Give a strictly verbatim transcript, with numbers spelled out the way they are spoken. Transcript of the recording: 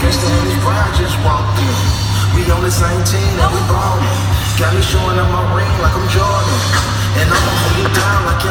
Tristan and his bride just walked in. We on the same team and we ballin'. Got me showing up my ring like I'm Jordan. And I'ma hold you down like